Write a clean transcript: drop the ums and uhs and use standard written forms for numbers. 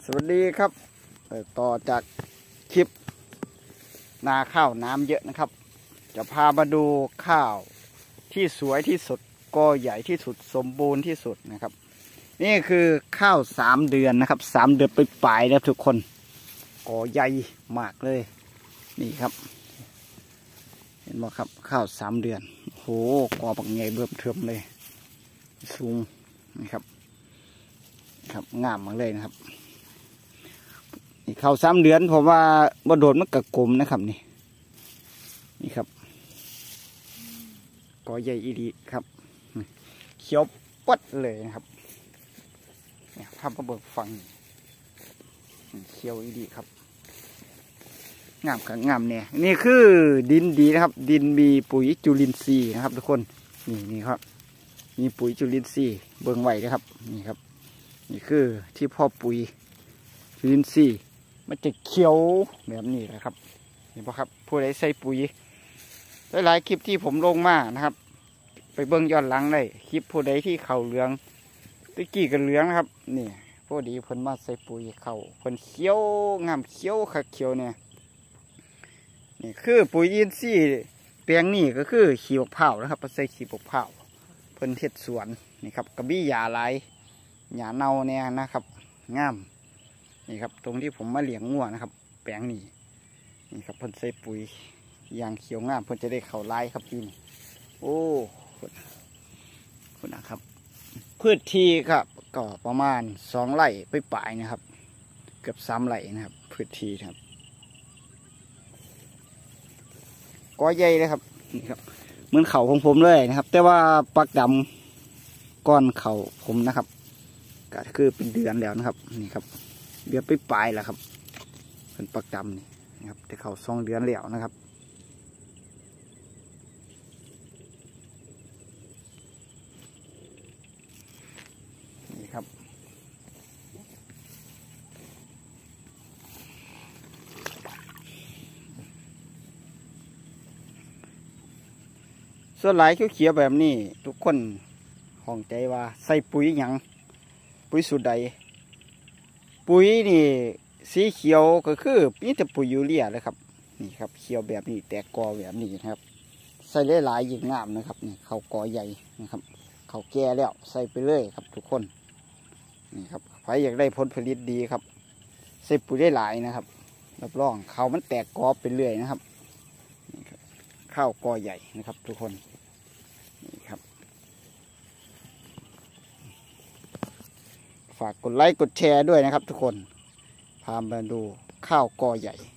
สวัสดีครับต่อจากคลิปนาข้าวน้ำเยอะนะครับจะพามาดูข้าวที่สวยที่สุดกอใหญ่ที่สุดสมบูรณ์ที่สุดนะครับนี่คือข้าว3 เดือนนะครับ3 เดือนไปปลายนะทุกคนกอใหญ่มากเลยนี่ครับเห็นไหมครับข้าว3 เดือนโหกอปักใหญ่เบิ่มเทิมเลยสูงนะครับงามมากเลยนะครับนี่ข้าว3 เดือนผมว่าบ่โดนมันกระกลมนะครับนี่ครับกอใหญ่อีดีครับเขียวปัดเลยนะครับเนี่ยภาพมาเบิกฟังเขียวอีดีครับงามครับงามเนี่ยนี่คือดินดีนะครับดินมีปุ๋ยจุลินทรีย์นะครับทุกคนนี่ครับมีปุ๋ยจุลินทรีย์เบิ่งไหวนะครับนี่ครับนี่คือที่พ่อปุ๋ยจุลินทรีย์มันจะเขียวแบบนี้นะครับเห็นปะครับผู้ใดใส่ปุ๋ยหลายคลิปที่ผมลงมานะครับไปเบิ่งย้อนหลังเลยคลิปผู้ใดที่เข่าเหลืองตะกี้กันเหลืองนะครับนี่พอดีเพิ่นมาใส่ปุ๋ยเข่าเพิ่นเขียวงามเขียวค่ะเขียวเนี่ยนี่คือปุ๋ยอินทรีย์แปลงนี่ก็คือขี้มะพร้าวนะครับใส่ขี้มะพร้าวเพิ่นเฮ็ดสวนนี่ครับกระบี่หญ้าหลายหญ้าเน่าเนี่ยนะครับงามนี่ครับตรงที่ผมมาเลี้ยงงัวนะครับแปลงนี่ครับเพิ่นใส่ปุ๋ยยางเขียวงามเพิ่นจะได้เข่าลายครับพี่นี่โอ้คุณนะครับพืชที่ครับก็ประมาณ2 ไร่ไปปลายนะครับเกือบ3 ไร่นะครับพืชที่ครับกอใหญ่เลยครับนี่ครับเหมือนเข่าของผมเลยนะครับแต่ว่าปักดำก้อนเข่าผมนะครับก็คือเป็นเดือนแล้วนะครับนี่ครับเดือนไปปลายแล้วครับเป็นปักดำนี่นะครับแต่เข่า2 เดือนแล้วนะครับนี่ครับส่วนหลายเขียวๆแบบนี้ทุกคนห่วงใจว่าใส่ปุ๋ยหยังปุ๋ยสูตรใดปุ๋ยนี่สีเขียวก็คือมีแต่ปุ๋ยยูเรียเลยครับนี่ครับเขียวแบบนี้แตกกอแบบนี้นะครับใส่หลายๆยิ่งงามนะครับนี่เขากอใหญ่นะครับเขาแก่แล้วใส่ไปเลยครับทุกคนนี่ครับใครอยากได้ผลผลิตดีครับใส่ปุ๋ยหลายนะครับรับรองเขามันแตกกอไปเรื่อยนะครับนี่ครับข้าวกอใหญ่นะครับทุกคนนี่ครับฝากกดไลค์กดแชร์ด้วยนะครับทุกคนพามาดูข้าวกอใหญ่